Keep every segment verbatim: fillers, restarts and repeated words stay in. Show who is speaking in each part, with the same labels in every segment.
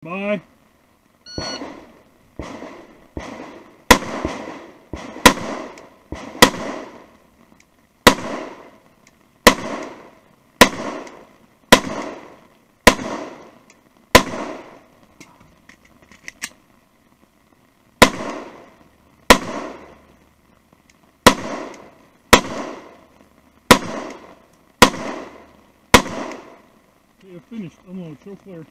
Speaker 1: Bye. Okay, finished. Unload. Show clear.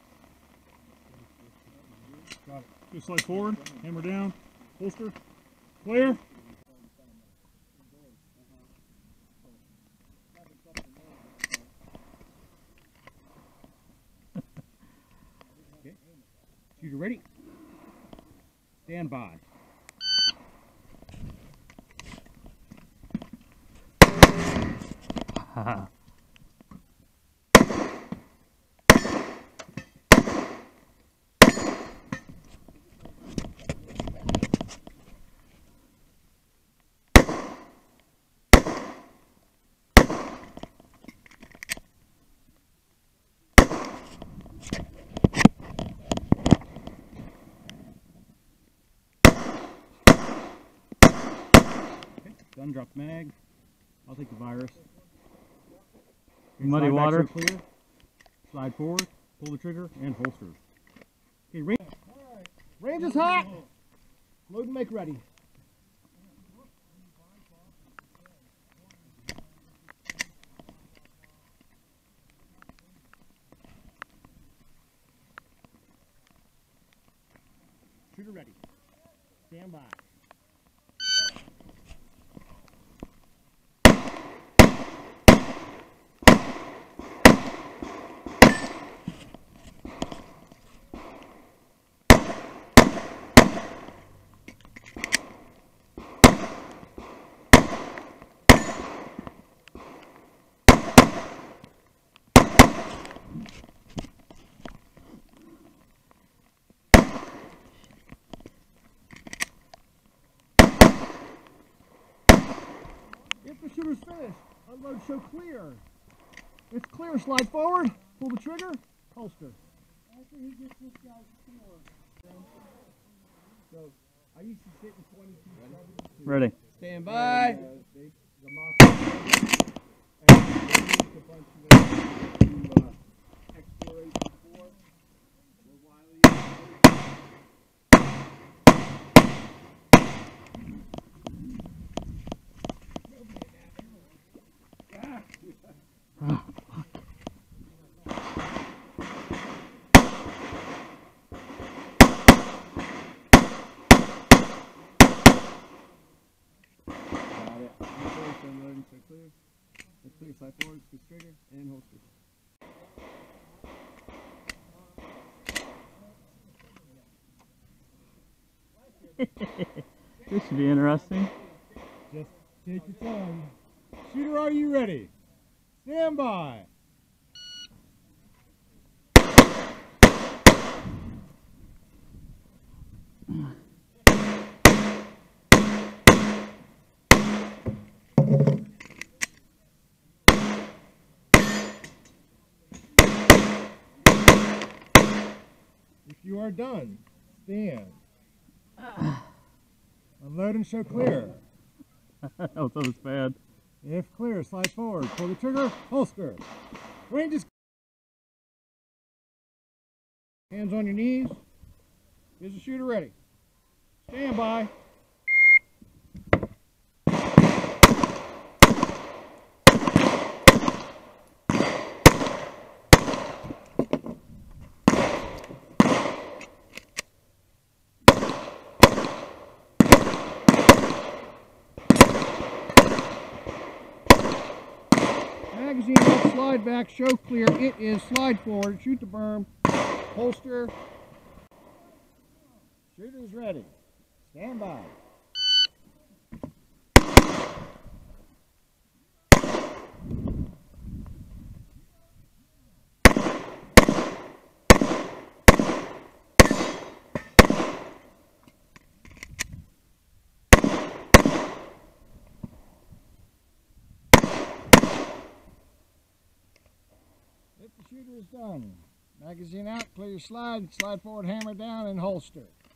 Speaker 1: Got it. Just slide forward. Hammer down. Holster. Clear. Okay. Shooter ready. Stand by. Haha. Gun drop mag. I'll take the virus.
Speaker 2: Muddy water.
Speaker 1: Back so clear. Slide forward. Pull the trigger and holster. Okay, range. Right. Range is hot. Load and make ready. Shooter ready. Stand by. If the shooter's finished, unload, show clear. It's clear, slide forward, pull the trigger, holster.
Speaker 3: After he gets this guy's score.
Speaker 1: So, I used to sit in twenty-two seventy-two.
Speaker 2: Ready.
Speaker 1: Stand by. And, uh, they, the mock and they used a bunch of them to uh, exploration four. Where Wiley clear. Let's clear, slide forward, scoop trigger, and holster.
Speaker 2: This should be interesting.
Speaker 1: Just take your time. Shooter, are you ready? Stand by. If you are done, stand. Unload and show clear.
Speaker 2: That was bad.
Speaker 1: If clear, slide forward. Pull the trigger, holster. Range is. Hands on your knees. Is the shooter ready? Stand by. Magazine up, slide back, show clear. It is slide forward, shoot the berm, holster. Shooter's ready. Stand by. If the shooter is done, Magazine out, clear your slide, slide forward, hammer down, and holster.